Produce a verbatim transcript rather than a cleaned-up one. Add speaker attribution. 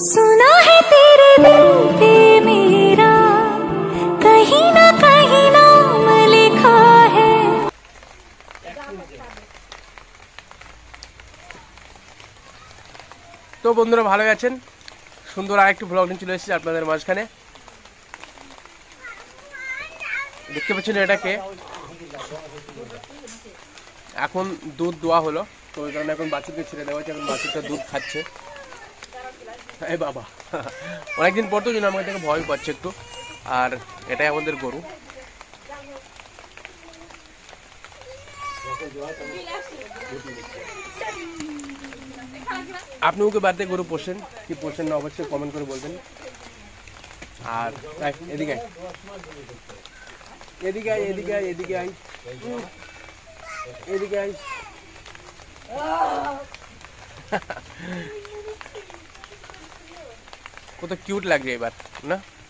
Speaker 1: सुना है तेरे दिल पे मेरा कहीं ना कहीं नाम लिखा है।
Speaker 2: তো বন্ধুরা ভালো আছেন? সুন্দর আরেকটি ব্লগ নিয়ে চলে এসেছি আপনাদের মাঝখানে। দেখতে পাচ্ছেন এটাকে এখন দুধ দোয়া হলো, তো ওই কারণে এখন বাছুরকে ছেড়ে দেওয়া হচ্ছে। এখন বাছুরটা দুধ খাচ্ছে। এই বাবা, অনেকদিন পর তো জন্য আমাকে থেকে ভয় পাচ্ছে একটু। আর এটাই আমাদের গরু। আপনি ওকে বাড়িতে গরু পোষেন কি পোষেন না অবশ্যই কমেন্ট করে বলবেন। আর এদিকে এদিকে আয় এদিকে আয় এদিকে আয় এদিকে আয়। কত কিউট লাগছে এবার না?